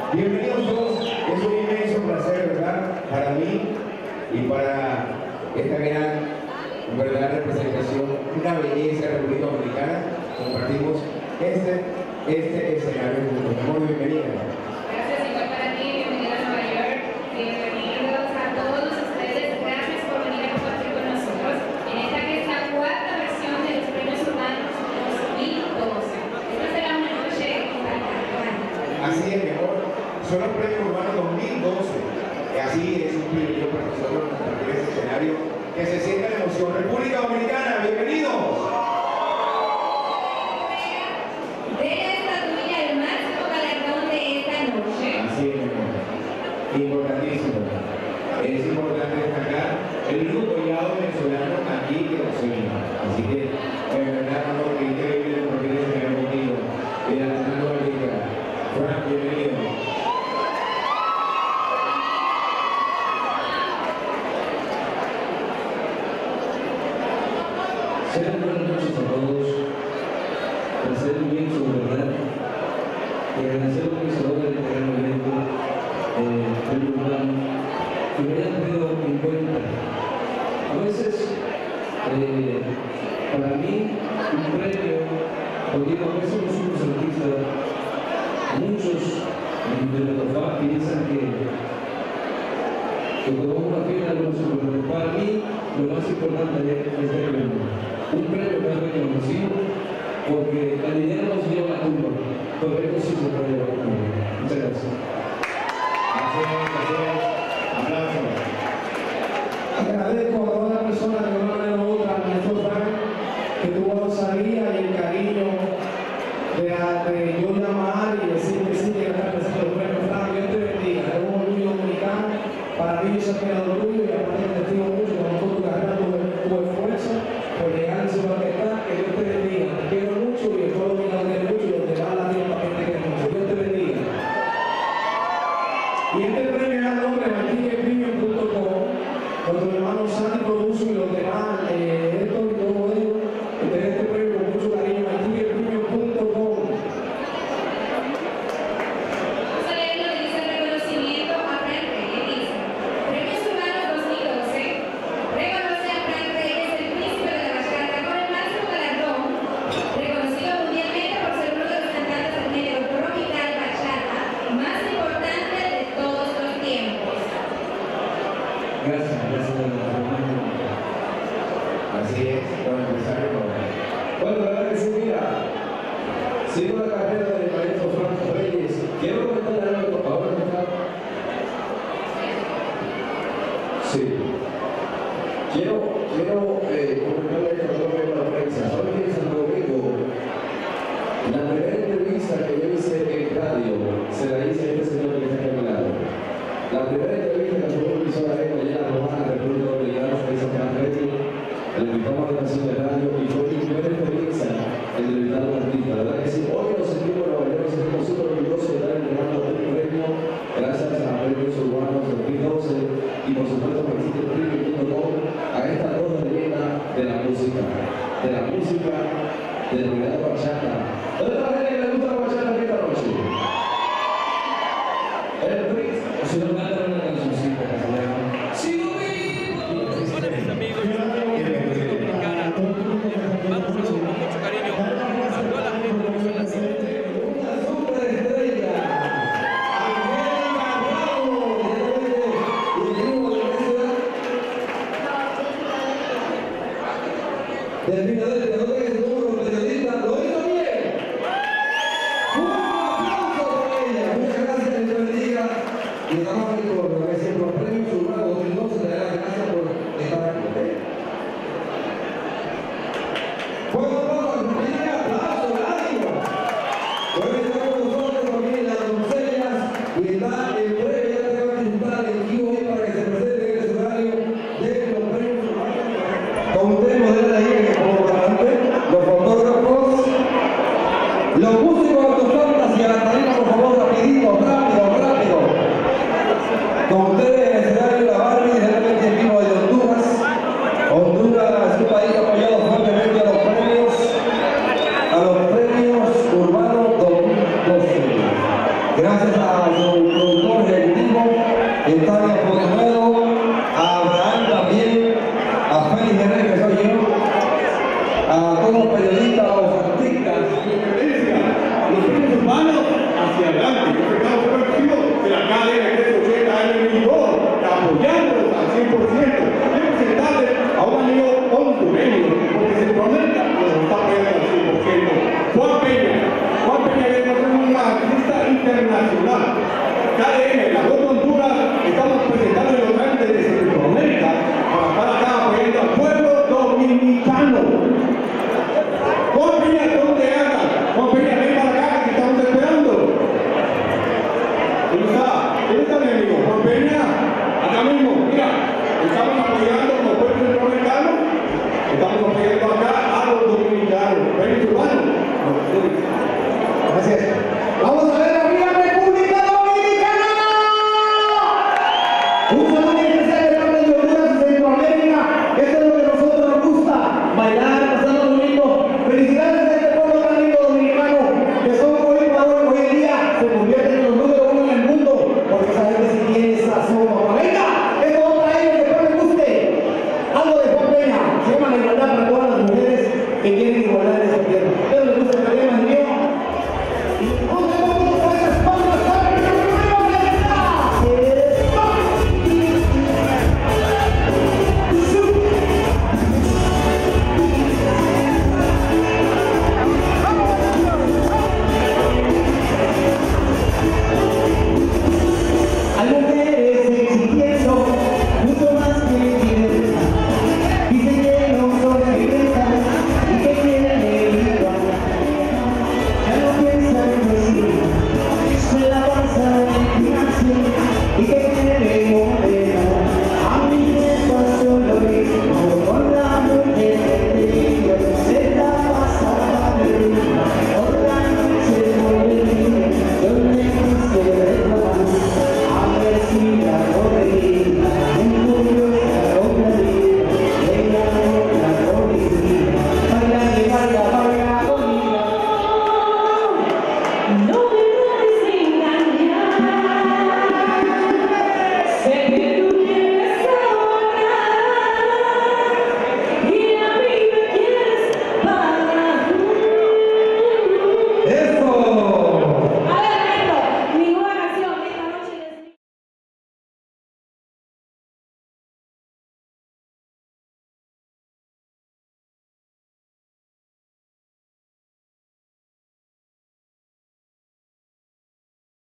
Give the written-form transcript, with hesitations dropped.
Bienvenidos todos, es un inmenso placer, ¿verdad? Para mí y para esta gran representación, una belleza de la República Dominicana, compartimos este escenario juntos. Muy bienvenida. Gracias, igual para ti, bienvenido a Nueva York, bienvenidos a todos ustedes, gracias por venir a compartir con nosotros en esta que es la cuarta versión de los Premios Urbanos 2012. Esta será una noche para Así es, mejor. Son los Premios Urbanos 2012. Así es un privilegio para nosotros compartir este escenario. Que se sienta la emoción. República Dominicana, bienvenidos. Importantísimo. Es importante destacar el grupo ya venezolano aquí que nos une. Así que, en verdad, no, que increíble porque les he contigo. Y a la nueva liga. Frank, bienvenido. Sean buenas noches a todos. Placer inmenso, ¿verdad? Y agradecer a los organizadores del gran evento. Premio Urbano, que me hayan tenido en cuenta. A veces, para mí, un premio, porque a veces nosotros artistas, muchos de los fans piensan que cuando vamos a una fiesta no se puede. Para mí, lo más importante es este premio. Un premio que es reconocido, porque el dinero no se lleva la culpa, pero esto sí se puede llevar la culpa. Muchas gracias. Agradezco a todas las personas que van a otra, a nuestro Frank, que tuvo la osadía y el cariño de yo llamar y decir que sí, que era presente los premios Frank. Dios te bendiga, es un orgullo dominicano. Para mí yo soy creador tuyo y aparte te testigo mucho con todo tu carrera, tu esfuerzo por llegar a su majestad. Que Dios te bendiga. Te quiero mucho y el pueblo dominicano te quiere mucho y los demás latinos también te quieren mucho. Dios te bendiga. Y este premio es al nombre de martinezpremium.com, nuestro hermano Sandy Produce y los demás, esto y todo ello, y tener este premio con mucho cariño, martinezpremium.com. Vamos a leer lo que dice el reconocimiento a Frank Reyes. Dice: Premios Urbanos 2012 reconoce a Frank Reyes, el príncipe de la bachata, con el máximo galardón, reconocido mundialmente por ser uno de los cantantes del género tropical bachata más importante de todos los tiempos. Gracias, gracias. Así es, don empresario. Bueno, la verdad que sí, mira, sigo la carrera del maestro Frank Reyes. Quiero comentarle algo, por favor, ¿está? Sí. Quiero comentarle esto a todo el la prensa. Hoy en Santo Domingo, la primera entrevista que yo hice en radio se la hice a este señor que está aquí a mi lado. La primera entrevista que tuvo el emisora de Mañana Romana, República Dominicana, se hizo Frank Reyes. El invitamos a la estación de radio y fue mi primera experiencia en entrevistar a un artista. La verdad que sí, hoy nos sentimos, la verdad, nos sentimos súper orgullosos de estar entregando un premio gracias a Premios Urbanos 2012 y por supuesto por martinezpremium.com a estas dos leyendas de la música, del reggaetón bachata. ¿Dónde está la gente que le gusta la bachata esta noche? El Prince, o si no cantan una cancioncita que se llama Sigo Vivo. Hola mis amigos, yo soy República Dominicana. Vamos a saludar con mucho cariño a toda la gente que son así. Una superestrella, Angélica Ramos, y el grupo de la ciudad del Filadelfia, ¿dónde es el número periodista? ¿Lo hizo bien? Un aplauso para ella, muchas gracias, Dios bendiga. Y estamos aquí por lo que es los Premios Urbanos 2012, le doy las gracias por estar aquí. Bueno, vamos, un aplauso, ánimo. Hoy estamos nosotros también las doncellas y está el premio, ya te va a presentar el equipo ahí para que se presente en el escenario de los Premios Urbanos. Con ustedes modelo ahí como cantante, los fotógrafos, los músicos autofantas y a la tarima, por favor, rapidito, rápido. Con ustedes en el escenario la Barbie, realmente en vivo de Honduras. Honduras es un país apoyado fuertemente a los Premios Urbanos 2012. Gracias a su Tania Fontanero, a Abraham también, a Félix Jerez, que soy yo, a todos los periodistas, a los artistas. Los fines urbanos hacia adelante. Yo estaba convencido de la cadena que hace 80 años en vigor, apoyándolos al 100%. Quiero presentarles a un amigo hondureño, porque Centroamérica nos está apoyando al 100%. Juan Peña. Juan Peña es un artista internacional. KDM, la voz de Honduras, estamos presentando los grandes de Centroamérica para estar acá apoyando al pueblo dominicano. Juan Peña, ¿dónde anda? Juan Peña, ven para acá que te estamos esperando. ¿Dónde está? ¿Dónde está mi amigo? Juan Peña, acá mismo, mira, estamos apoyando como pueblo centroamericano, estamos apoyando acá a los dominicanos. Ven, urbano. Gracias.